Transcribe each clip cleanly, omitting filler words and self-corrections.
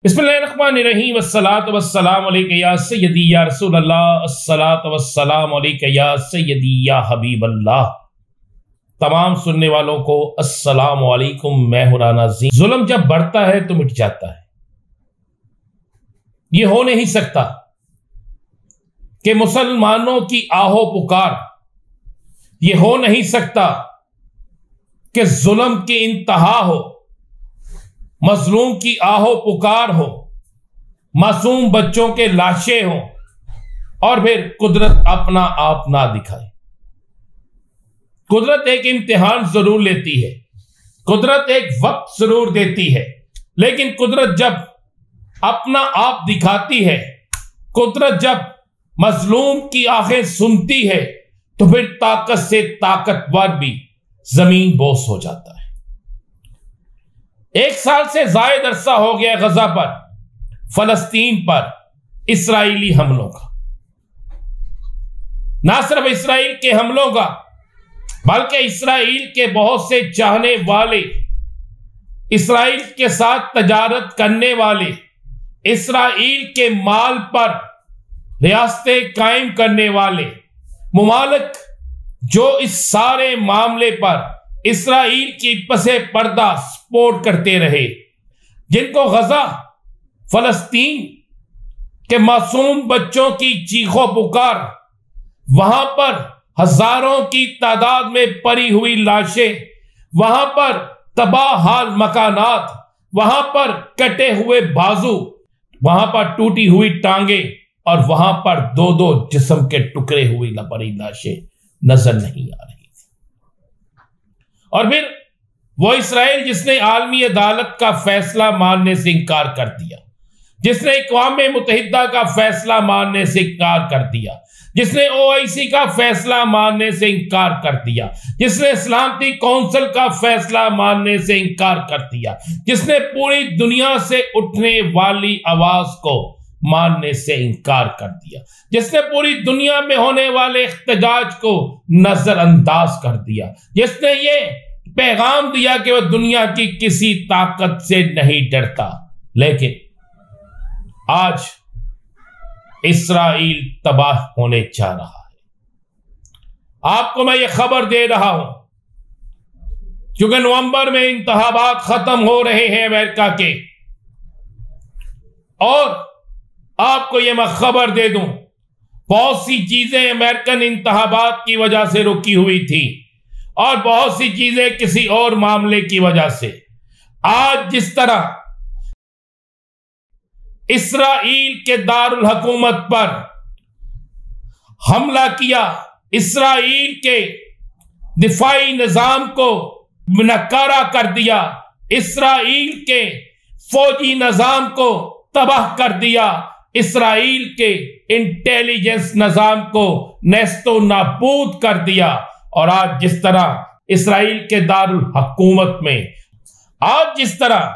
بسم اللہ الرحمن الرحیم، والصلاة والسلام علیکہ یا سیدی یا رسول اللہ، الصلاة والسلام علیکہ یا سیدی یا حبیب اللہ۔ تمام سننے والوں کو السلام علیکم، میں ہوں رانا عظیم۔ ظلم جب بڑھتا ہے تو مٹ جاتا ہے۔ یہ ہو نہیں سکتا کہ مسلمانوں کی آہو پکار، یہ ہو نہیں سکتا کہ ظلم کی انتہا ہو، مظلوم کی آہو پکار ہو، معصوم بچوں کے لاشیں ہوں، اور پھر قدرت اپنا آپ نہ دکھائے۔ قدرت ایک امتحان ضرور لیتی ہے، قدرت ایک وقت ضرور دیتی ہے، لیکن قدرت جب اپنا آپ دکھاتی ہے، قدرت جب مظلوم کی آہیں سنتی ہے، تو پھر طاقت سے طاقتور بھی زمین بوس ہو جاتا ہے۔ 1 سال سے زائد عرصہ ہو گیا غزہ پر، فلسطین پر اسرائیلی حملوں کا۔ نہ صرف اسرائیل کے حملوں کا، بلکہ اسرائیل کے بہت سے چاہنے والے، اسرائیل کے ساتھ تجارت کرنے والے، اسرائیل کے مال پر ریاستیں قائم کرنے والے ممالک جو اس سارے معاملے پر اسرائیل کی پس پردہ سپورٹ کرتے رہے، جن کو غزہ، فلسطین کے معصوم بچوں کی چیخو پکار، وہاں پر ہزاروں کی تعداد میں پڑی ہوئی لاشیں، وہاں پر تباہ حال مکانات، وہاں پر کٹے ہوئے بازو، وہاں پر ٹوٹی ہوئی ٹانگیں، اور وہاں پر 2 جسم کے ٹکڑے ہوئی پڑی لاشیں نظر نہیں آ رہی تھی۔ اور پھر وہ اسرائیل جس نے عالمی عدالت کا فیصلہ ماننے سے انکار کر دیا، جس نے اقوام متحدہ کا فیصلہ ماننے سے انکار کر دیا، جس نے OIC کا فیصلہ ماننے سے انکار کر دیا، جس نے سلامتی کونسل کا فیصلہ ماننے سے انکار کر دیا، جس نے پوری دنیا سے اٹھنے والی آواز کو ماننے سے انکار کر دیا، جس نے پوری دنیا میں ہونے والے احتجاج کو نظر انداز کر دیا، جس نے یہ پیغام دیا کہ وہ دنیا کی کسی طاقت سے نہیں ڈرتا، لیکن آج اسرائیل تباہ ہونے جا رہا ہے۔ آپ کو میں یہ خبر دے رہا ہوں کیونکہ نومبر میں انتخابات ختم ہو رہے ہیں امریکہ کے، اور آپ کو یہ میں خبر دے دوں، بہت سی چیزیں امریکن انتخابات کی وجہ سے رکی ہوئی تھی، اور بہت سی چیزیں کسی اور معاملے کی وجہ سے۔ آج جس طرح اسرائیل کے دارالحکومت پر حملہ کیا، اسرائیل کے دفاعی نظام کو ناکارہ کر دیا، اسرائیل کے فوجی نظام کو تباہ کر دیا، اسرائیل کے انٹیلیجنس نظام کو نیست و نابود کر دیا، اور آج جس طرح اسرائیل کے دارالحکومت میں، آج جس طرح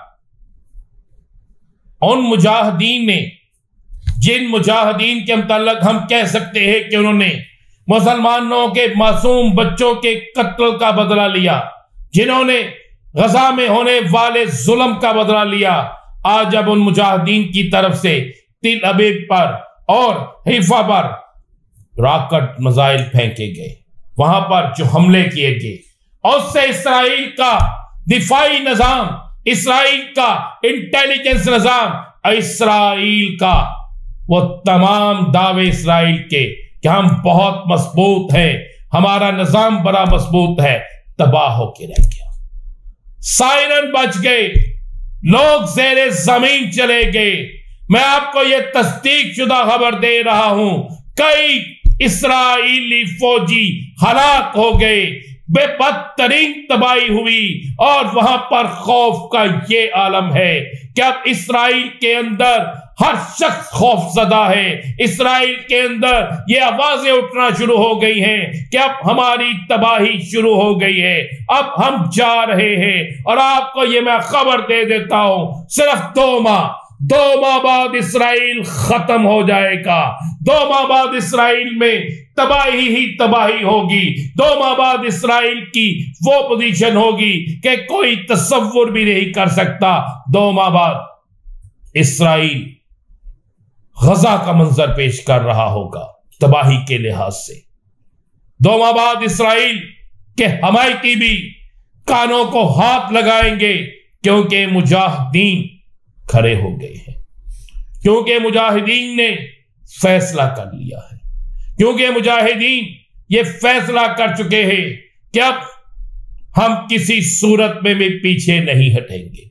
ان مجاہدین نے، جن مجاہدین کے متعلق ہم کہہ سکتے ہیں کہ انہوں نے مسلمانوں کے معصوم بچوں کے قتل کا بدلہ لیا، جنہوں نے غزہ میں ہونے والے ظلم کا بدلہ لیا، آج اب ان مجاہدین کی طرف سے تل ابیب پر اور حیفا پر راکٹ میزائل پھینکے گئے، وہاں پر جو حملے کیے گئے، اور اس سے اسرائیل کا دفاعی نظام، اسرائیل کا انٹیلیجنس نظام، اسرائیل کا وہ تمام دعوے اسرائیل کے کہ ہم بہت مضبوط ہیں، ہمارا نظام بڑا مضبوط ہے، تباہ ہو کے رہ گیا۔ سائرن بچ گئے، لوگ زیر زمین چلے گئے۔ میں آپ کو یہ تصدیق شدہ خبر دے رہا ہوں، کئی اسرائیلی فوجی ہلاک ہو گئے، بے بدترین تباہی ہوئی، اور وہاں پر خوف کا یہ عالم ہے کہ اب اسرائیل کے اندر ہر شخص خوف زدہ ہے۔ اسرائیل کے اندر یہ آوازیں اٹھنا شروع ہو گئی ہیں کہ اب ہماری تباہی شروع ہو گئی ہے، اب ہم جا رہے ہیں۔ اور آپ کو یہ میں خبر دے دیتا ہوں، صرف 2 ماہ بعد اسرائیل ختم ہو جائے گا۔ 2 ماہ بعد اسرائیل میں تباہی ہی تباہی ہوگی۔ 2 ماہ بعد اسرائیل کی وہ پوزیشن ہوگی کہ کوئی تصور بھی نہیں کر سکتا۔ 2 ماہ بعد اسرائیل غزہ کا منظر پیش کر رہا ہوگا تباہی کے لحاظ سے۔ 2 ماہ بعد اسرائیل کے حمایتی بھی کانوں کو ہاتھ لگائیں گے، کیونکہ مجاہدین کھڑے ہو گئے ہیں، کیونکہ مجاہدین نے فیصلہ کر لیا ہے، کیونکہ مجاہدین یہ فیصلہ کر چکے ہیں کہ اب ہم کسی صورت میں بھی پیچھے نہیں ہٹیں گے۔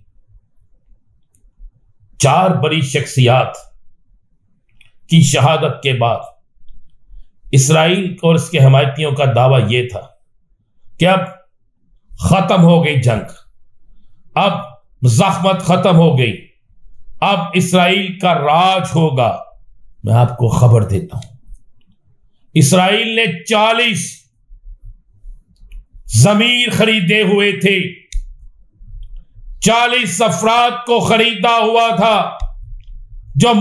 4 بڑی شخصیات کی شہادت کے بعد اسرائیل اور اس کے حمایتیوں کا دعویٰ یہ تھا کہ اب ختم ہو گئی جنگ، اب زخمت ختم ہو گئی، اب اسرائیل کا راج ہوگا۔ میں آپ کو خبر دیتا ہوں، اسرائیل نے 40 ضمیر خریدے ہوئے تھے، 40 افراد کو خریدا ہوا تھا جو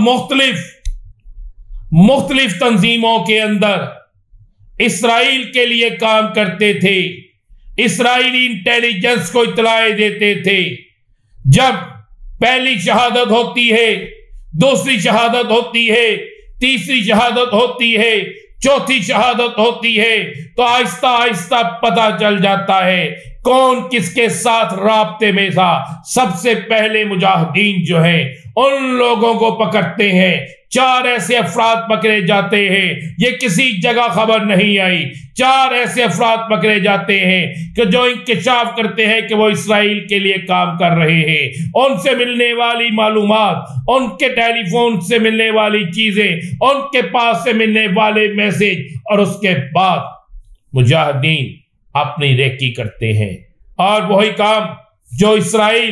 مختلف تنظیموں کے اندر اسرائیل کے لیے کام کرتے تھے، اسرائیلی انٹیلیجنس کو اطلاع دیتے تھے۔ جب پہلی شہادت ہوتی ہے، دوسری شہادت ہوتی ہے، تیسری شہادت ہوتی ہے، چوتھی شہادت ہوتی ہے، تو آہستہ آہستہ پتہ چل جاتا ہے کون کس کے ساتھ رابطے میں تھا۔ سب سے پہلے مجاہدین جو ہیں ان لوگوں کو پکڑتے ہیں، 4 ایسے افراد پکڑے جاتے ہیں، یہ کسی جگہ خبر نہیں آئی، 4 ایسے افراد پکڑے جاتے ہیں کہ جو انکشاف کرتے ہیں کہ وہ اسرائیل کے لیے کام کر رہے ہیں۔ ان سے ملنے والی معلومات، ان کے ٹیلی فون سے ملنے والی چیزیں، ان کے پاس سے ملنے والے میسج، اور اس کے بعد مجاہدین اپنی ریکی کرتے ہیں۔ اور وہی کام جو اسرائیل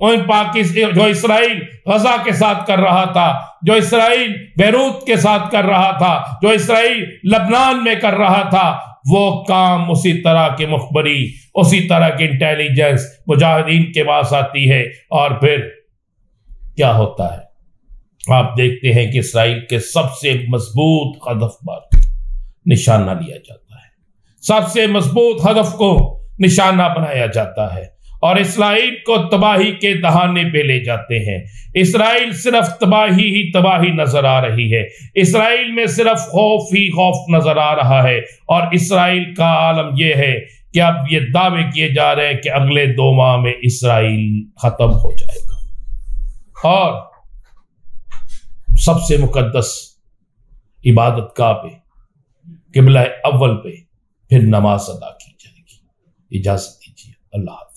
غزہ کے ساتھ کر رہا تھا، جو اسرائیل بیروت کے ساتھ کر رہا تھا، جو اسرائیل لبنان میں کر رہا تھا، وہ کام اسی طرح کی مخبری، اسی طرح کی انٹیلیجنس مجاہدین کے پاس آتی ہے۔ اور پھر کیا ہوتا ہے؟ آپ دیکھتے ہیں کہ اسرائیل کے سب سے مضبوط ہدف پر نشانہ لیا جاتا ہے، سب سے مضبوط ہدف کو نشانہ بنایا جاتا ہے، اور اسرائیل کو تباہی کے دہانے پہ لے جاتے ہیں۔ اسرائیل صرف تباہی ہی تباہی نظر آ رہی ہے، اسرائیل میں صرف خوف ہی خوف نظر آ رہا ہے، اور اسرائیل کا عالم یہ ہے کہ اب یہ دعوے کیے جا رہے ہیں کہ اگلے 2 ماہ میں اسرائیل ختم ہو جائے گا، اور سب سے مقدس عبادت گاہ پہ، قبلہ اول پہ پھر نماز ادا کی جائے گی۔ اجازت دیجیے، اللہ حافظ۔